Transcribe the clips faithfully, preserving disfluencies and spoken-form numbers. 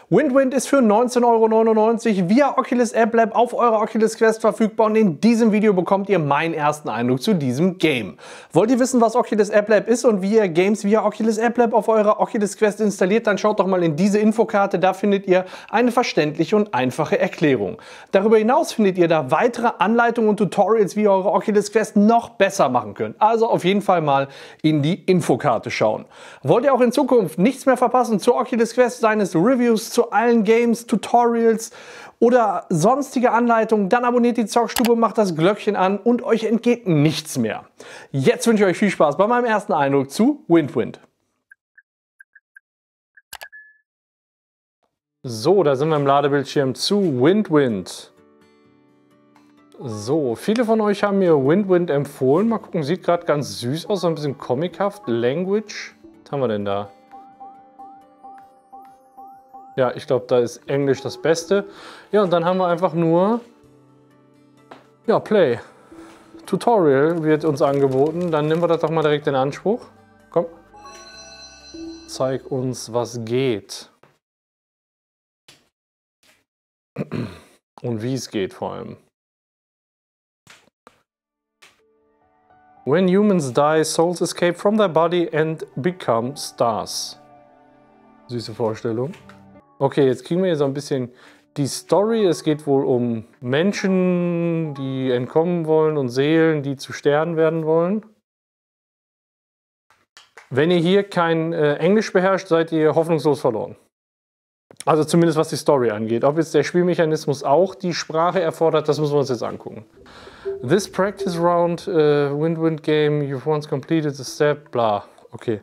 WindWind ist für neunzehn Euro neunundneunzig via Oculus App Lab auf eurer Oculus Quest verfügbar und in diesem Video bekommt ihr meinen ersten Eindruck zu diesem Game. Wollt ihr wissen, was Oculus App Lab ist und wie ihr Games via Oculus App Lab auf eurer Oculus Quest installiert, dann schaut doch mal in diese Infokarte, da findet ihr eine verständliche und einfache Erklärung. Darüber hinaus findet ihr da weitere Anleitungen und Tutorials, wie ihr eure Oculus Quest noch besser machen könnt. Also auf jeden Fall mal in die Infokarte schauen. Wollt ihr auch in Zukunft nichts mehr verpassen zur Oculus Quest, seien es Reviews zu allen Games, Tutorials oder sonstige Anleitungen, dann abonniert die Zockstube, macht das Glöckchen an und euch entgeht nichts mehr. Jetzt wünsche ich euch viel Spaß bei meinem ersten Eindruck zu WindWind. So, da sind wir im Ladebildschirm zu WindWind. So, viele von euch haben mir WindWind empfohlen. Mal gucken, sieht gerade ganz süß aus, so ein bisschen comichaft. Language, was haben wir denn da? Ja, ich glaube, da ist Englisch das Beste. Ja, und dann haben wir einfach nur, ja, Play. Tutorial wird uns angeboten. Dann nehmen wir das doch mal direkt in Anspruch. Komm. Zeig uns, was geht. Und wie es geht vor allem. When humans die, souls escape from their body and become stars. Süße Vorstellung. Okay, jetzt kriegen wir hier so ein bisschen die Story. Es geht wohl um Menschen, die entkommen wollen und Seelen, die zu Sternen werden wollen. Wenn ihr hier kein äh, Englisch beherrscht, seid ihr hoffnungslos verloren. Also zumindest was die Story angeht. Ob jetzt der Spielmechanismus auch die Sprache erfordert, das müssen wir uns jetzt angucken. This practice round, uh, WindWind game, you've once completed the step, bla. Okay.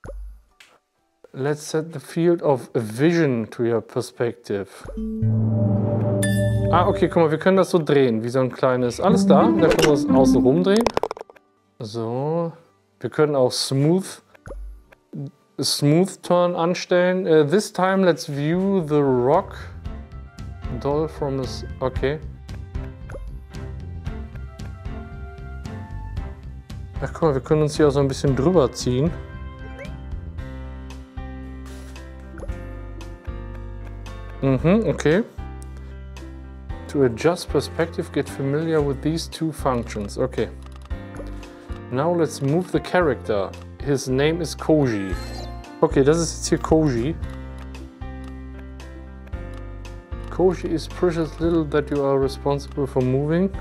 Let's set the field of vision to your perspective. Ah, okay, guck mal, wir können das so drehen, wie so ein kleines... Alles da, da können wir es außen rum drehen. So. Wir können auch Smooth, Smooth Turn anstellen. Uh, this time let's view the rock doll from this... Okay. Ach, guck mal, wir können uns hier auch so ein bisschen drüber ziehen. Mhm, okay. To adjust perspective, get familiar with these two functions. Okay. Now let's move the character. His name is Koji. Okay, das ist jetzt hier Koji. Koji is precious little that you are responsible for moving.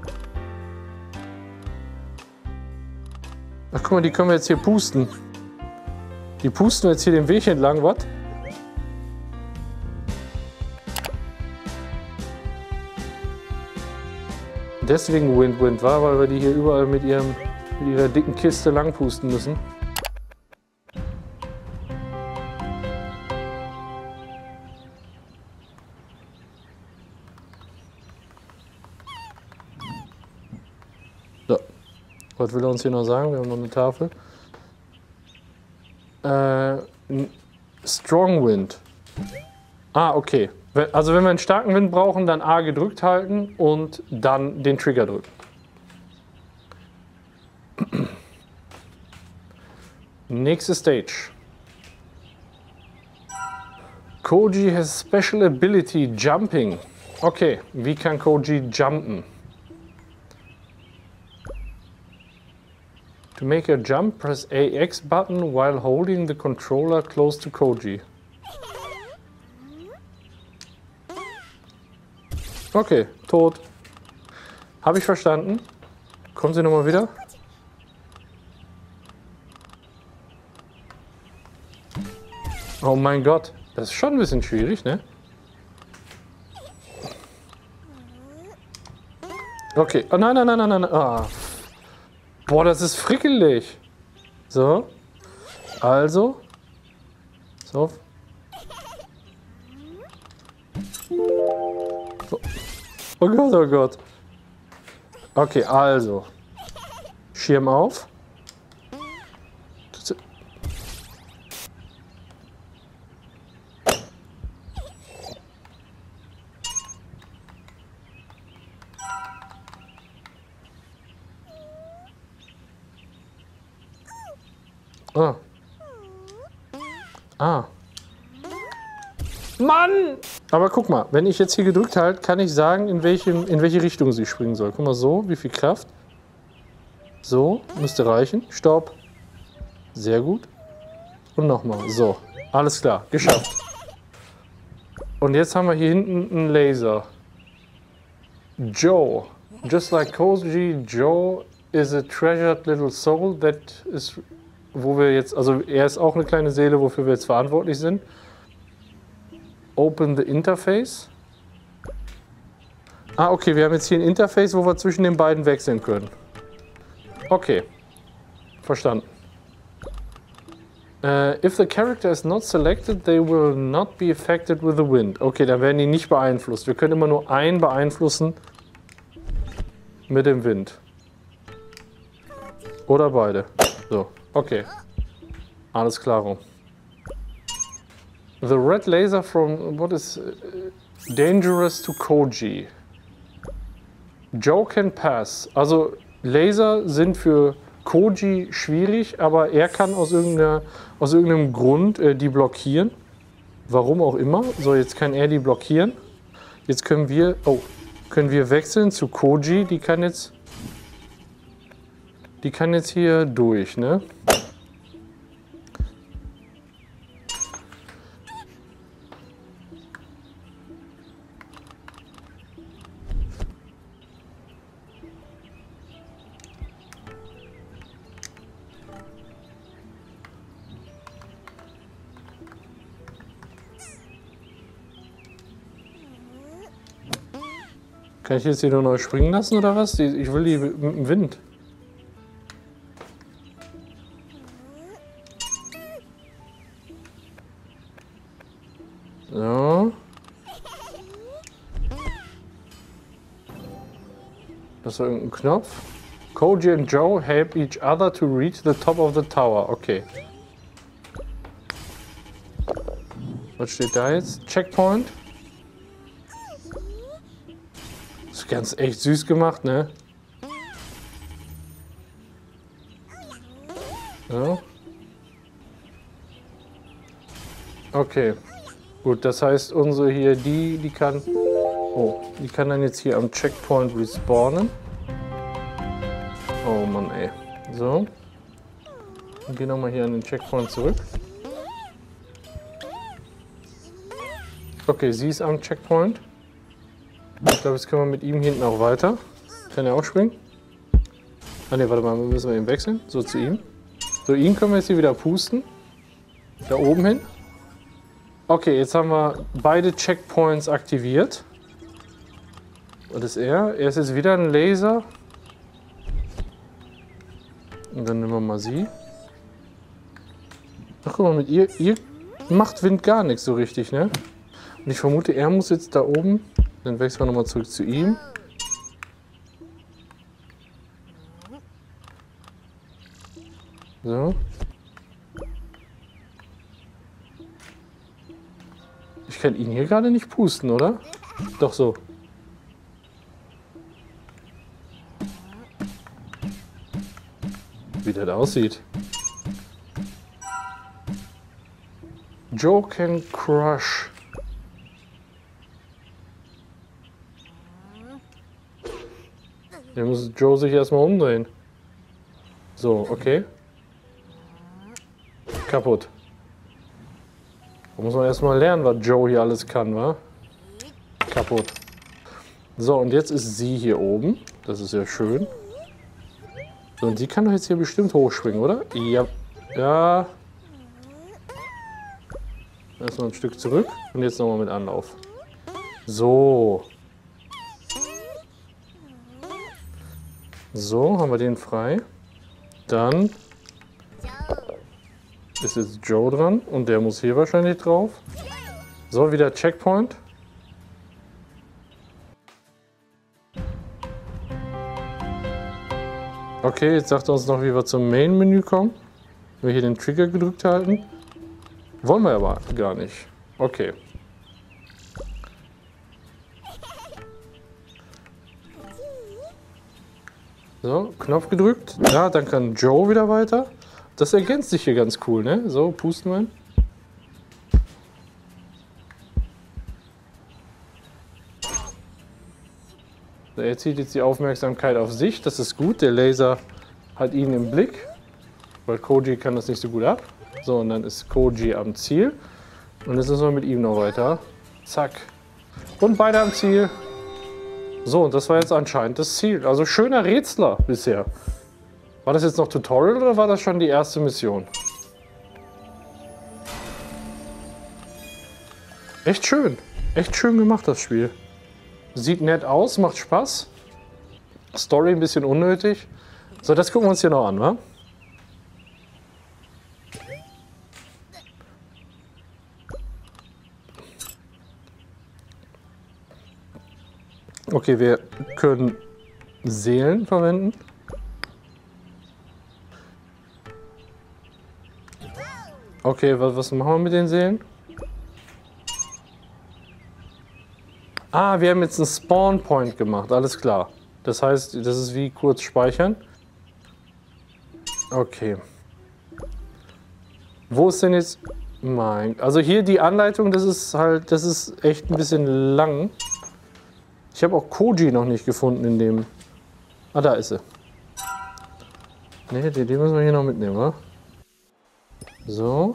Ach, guck mal, die können wir jetzt hier pusten. Die pusten wir jetzt hier den Weg entlang, was? Deswegen WindWind war, weil wir die hier überall mit, ihrem, mit ihrer dicken Kiste lang pusten müssen. So. Was will er uns hier noch sagen? Wir haben noch eine Tafel. Äh, Strong Wind. Ah, okay. Also wenn wir einen starken Wind brauchen, dann A gedrückt halten und dann den Trigger drücken. Nächste Stage. Koji has special ability jumping. Okay, wie kann Koji jumpen? To make a jump, press A X button while holding the controller close to Koji. Okay, tot. Habe ich verstanden. Kommen Sie nochmal wieder. Oh mein Gott, das ist schon ein bisschen schwierig, ne? Okay, oh nein, nein, nein, nein, nein. Oh. Boah, das ist frickelig. So. Also. So. So. Oh Gott, oh Gott. Okay, also. Schirm auf. Ah. Ah. Mann! Aber guck mal, wenn ich jetzt hier gedrückt halte, kann ich sagen, in, welchem, in welche Richtung sie springen soll. Guck mal, so, wie viel Kraft. So, müsste reichen. Stopp. Sehr gut. Und nochmal, so. Alles klar, geschafft. Und jetzt haben wir hier hinten einen Laser. Joe. Just like Koji, Joe is a treasured little soul that is, wo wir jetzt, also er ist auch eine kleine Seele, wofür wir jetzt verantwortlich sind. Open the Interface. Ah, okay, wir haben jetzt hier ein Interface, wo wir zwischen den beiden wechseln können. Okay, verstanden. Uh, if the character is not selected, they will not be affected with the wind. Okay, dann werden die nicht beeinflusst. Wir können immer nur einen beeinflussen mit dem Wind. Oder beide. So, okay. Alles klar. The red laser from what is dangerous to Koji. Joe can pass. Also Laser sind für Koji schwierig, aber er kann aus, irgendeiner, aus irgendeinem Grund äh, die blockieren. Warum auch immer. So, jetzt kann er die blockieren. Jetzt können wir, oh, können wir wechseln zu Koji. Die kann jetzt, die kann jetzt hier durch, ne? Kann ich jetzt hier nur neu springen lassen oder was? Ich will die mit dem Wind. So. Das war irgendein Knopf. Koji and Joe help each other to reach the top of the tower. Okay. Was steht da jetzt? Checkpoint. Das ist ganz echt süß gemacht, ne? Ja. Okay. Gut, das heißt, unsere hier, die, die kann... Oh, die kann dann jetzt hier am Checkpoint respawnen. Oh Mann, ey. So. Und gehen nochmal hier an den Checkpoint zurück. Okay, sie ist am Checkpoint. Ich glaube, jetzt können wir mit ihm hinten auch weiter. Kann er auch springen? Ah ne, warte mal, müssen wir ihn wechseln. So, zu ihm. So, ihn können wir jetzt hier wieder pusten. Da oben hin. Okay, jetzt haben wir beide Checkpoints aktiviert. Was ist er? Er ist jetzt wieder ein Laser. Und dann nehmen wir mal sie. Ach, guck mal, mit ihr, ihr macht Wind gar nichts so richtig, ne? Und ich vermute, er muss jetzt da oben. Dann wechseln wir nochmal zurück zu ihm. So. Ich kann ihn hier gerade nicht pusten, oder? Doch so. Wie das aussieht. Joe can crush. Hier muss Joe sich erstmal umdrehen. So, okay. Kaputt. Da muss man erstmal lernen, was Joe hier alles kann, wa? Kaputt. So, und jetzt ist sie hier oben. Das ist ja schön. So, und sie kann doch jetzt hier bestimmt hochspringen, oder? Ja. Ja. Erstmal ein Stück zurück und jetzt nochmal mit Anlauf. So. So, haben wir den frei. Dann ist jetzt Joe dran und der muss hier wahrscheinlich drauf. So, wieder Checkpoint. Okay, jetzt sagt er uns noch, wie wir zum Main-Menü kommen. Wenn wir hier den Trigger gedrückt halten. Wollen wir aber gar nicht. Okay. So, Knopf gedrückt. Ja, dann kann Joe wieder weiter. Das ergänzt sich hier ganz cool, ne? So, pusten wir ihn. Er zieht jetzt die Aufmerksamkeit auf sich, das ist gut. Der Laser hat ihn im Blick, weil Koji kann das nicht so gut ab. So, und dann ist Koji am Ziel. Und jetzt müssen wir mit ihm noch weiter. Zack. Und beide am Ziel. So, und das war jetzt anscheinend das Ziel. Also schöner Rätsler bisher. War das jetzt noch Tutorial oder war das schon die erste Mission? Echt schön. Echt schön gemacht, das Spiel. Sieht nett aus, macht Spaß. Story ein bisschen unnötig. So, das gucken wir uns hier noch an, wa? Okay, wir können Seelen verwenden. Okay, was, was machen wir mit den Seelen? Ah, wir haben jetzt einen Spawn Point gemacht, alles klar. Das heißt, das ist wie kurz speichern. Okay. Wo ist denn jetzt mein... Also hier die Anleitung, das ist halt, das ist echt ein bisschen lang. Ich habe auch Koji noch nicht gefunden in dem... Ah, da ist sie. Ne, die, die müssen wir hier noch mitnehmen, oder? So.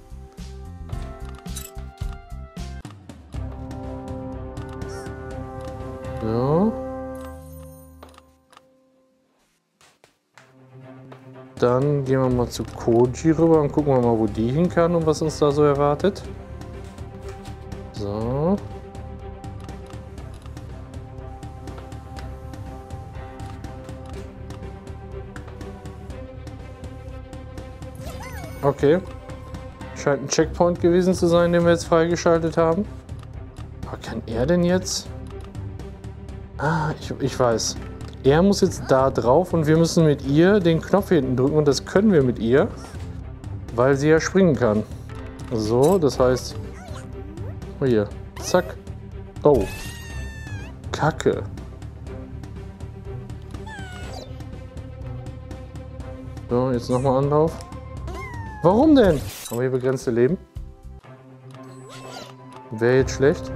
So. Dann gehen wir mal zu Koji rüber und gucken wir mal, wo die hin kann und was uns da so erwartet. So. Okay. Scheint ein Checkpoint gewesen zu sein, den wir jetzt freigeschaltet haben. Aber kann er denn jetzt... Ah, ich, ich weiß. Er muss jetzt da drauf und wir müssen mit ihr den Knopf hier hinten drücken und das können wir mit ihr, weil sie ja springen kann. So, das heißt... Oh hier. Zack. Oh. Kacke. So, jetzt nochmal Anlauf. Warum denn? Haben wir hier begrenzte Leben? Wäre jetzt schlecht.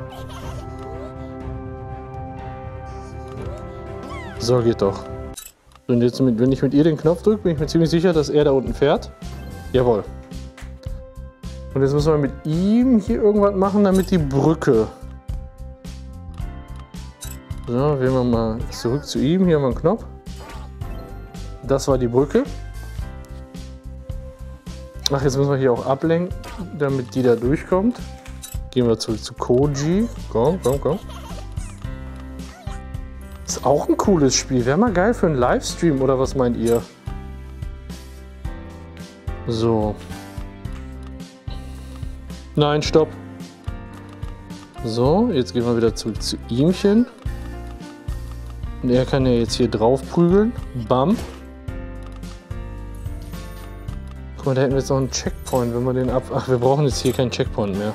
So, geht doch. Und jetzt, mit, wenn ich mit ihr den Knopf drücke, bin ich mir ziemlich sicher, dass er da unten fährt. Jawohl. Und jetzt müssen wir mit ihm hier irgendwas machen, damit die Brücke... So, wählen wir mal zurück zu ihm. Hier haben wir einen Knopf. Das war die Brücke. Ach, jetzt müssen wir hier auch ablenken, damit die da durchkommt. Gehen wir zurück zu Koji. Komm, komm, komm. Ist auch ein cooles Spiel. Wäre mal geil für einen Livestream, oder was meint ihr? So. Nein, stopp. So, jetzt gehen wir wieder zurück zu ihmchen. Und er kann ja jetzt hier drauf prügeln. Bam. Guck mal, da hätten wir jetzt noch einen Checkpoint, wenn wir den ab... Ach, wir brauchen jetzt hier keinen Checkpoint mehr.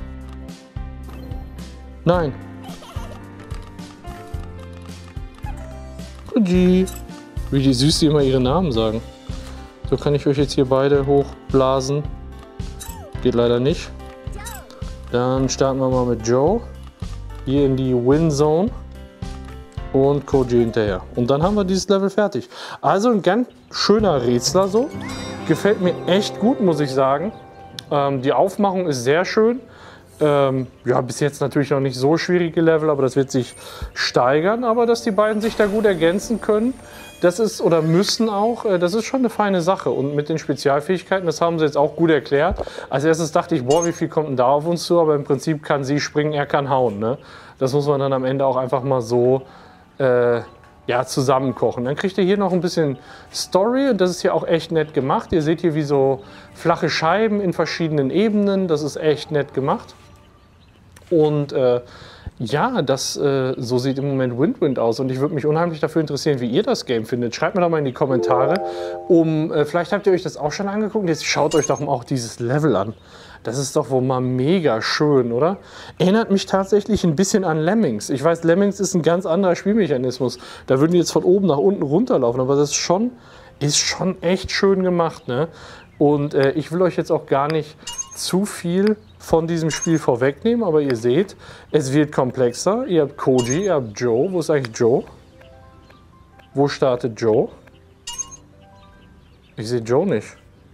Nein. Koji. Wie die süß die immer ihre Namen sagen. So kann ich euch jetzt hier beide hochblasen. Geht leider nicht. Dann starten wir mal mit Joe. Hier in die Win Zone. Und Koji hinterher. Und dann haben wir dieses Level fertig. Also ein ganz schöner Rätsler so. Gefällt mir echt gut, muss ich sagen. Ähm, die Aufmachung ist sehr schön. Ähm, ja, bis jetzt natürlich noch nicht so schwierige Level, aber das wird sich steigern. Aber dass die beiden sich da gut ergänzen können, das ist, oder müssen auch, äh, das ist schon eine feine Sache. Und mit den Spezialfähigkeiten, das haben sie jetzt auch gut erklärt. Als erstes dachte ich, boah, wie viel kommt denn da auf uns zu? Aber im Prinzip kann sie springen, er kann hauen. Ne? Das muss man dann am Ende auch einfach mal so... Äh, ja, zusammenkochen. Dann kriegt ihr hier noch ein bisschen Story und das ist hier auch echt nett gemacht. Ihr seht hier wie so flache Scheiben in verschiedenen Ebenen. Das ist echt nett gemacht. Und äh, ja, das, äh, so sieht im Moment Windwind aus und ich würde mich unheimlich dafür interessieren, wie ihr das Game findet. Schreibt mir doch mal in die Kommentare. Um, äh, vielleicht habt ihr euch das auch schon angeguckt. Jetzt schaut euch doch mal auch dieses Level an. Das ist doch wohl mal mega schön, oder? Erinnert mich tatsächlich ein bisschen an Lemmings. Ich weiß, Lemmings ist ein ganz anderer Spielmechanismus. Da würden die jetzt von oben nach unten runterlaufen, aber das ist schon, ist schon echt schön gemacht, ne? Und äh, ich will euch jetzt auch gar nicht zu viel von diesem Spiel vorwegnehmen, aber ihr seht, es wird komplexer. Ihr habt Koji, ihr habt Joe. Wo ist eigentlich Joe? Wo startet Joe? Ich sehe Joe nicht.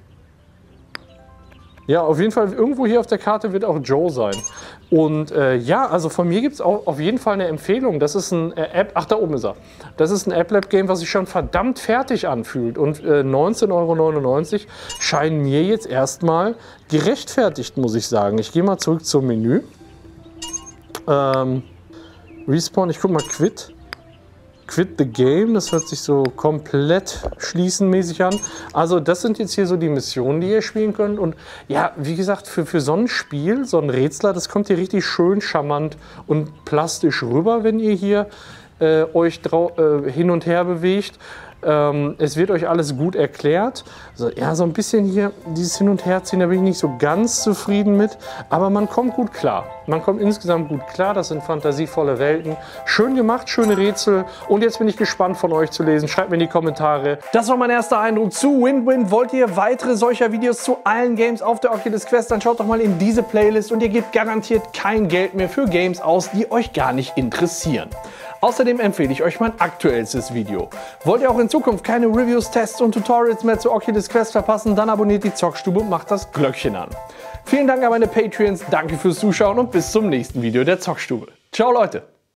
Ja, auf jeden Fall, irgendwo hier auf der Karte wird auch Joe sein. Und äh, ja, also von mir gibt es auch auf jeden Fall eine Empfehlung. Das ist ein äh, App, ach da oben ist er. Das ist ein App-Lab-Game, was sich schon verdammt fertig anfühlt. Und äh, neunzehn Euro neunundneunzig scheinen mir jetzt erstmal gerechtfertigt, muss ich sagen. Ich gehe mal zurück zum Menü. Ähm, Respawn, ich guck mal Quit. Quit the Game, das hört sich so komplett schließenmäßig an. Also das sind jetzt hier so die Missionen, die ihr spielen könnt. Und ja, wie gesagt, für, für so ein Spiel, so ein Rätsler, das kommt hier richtig schön charmant und plastisch rüber, wenn ihr hier äh, euch äh, hin und her bewegt. Ähm, es wird euch alles gut erklärt. Also, ja, so ein bisschen hier dieses Hin- und Herziehen, da bin ich nicht so ganz zufrieden mit. Aber man kommt gut klar. Man kommt insgesamt gut klar. Das sind fantasievolle Welten. Schön gemacht, schöne Rätsel. Und jetzt bin ich gespannt von euch zu lesen. Schreibt mir in die Kommentare. Das war mein erster Eindruck zu Win-Win. Wollt ihr weitere solcher Videos zu allen Games auf der Oculus Quest? Dann schaut doch mal in diese Playlist und ihr gebt garantiert kein Geld mehr für Games aus, die euch gar nicht interessieren. Außerdem empfehle ich euch mein aktuellstes Video. Wollt ihr auch in Zukunft keine Reviews, Tests und Tutorials mehr zu Oculus Quest verpassen, dann abonniert die Zockstube und macht das Glöckchen an. Vielen Dank an meine Patreons, danke fürs Zuschauen und bis zum nächsten Video der Zockstube. Ciao Leute!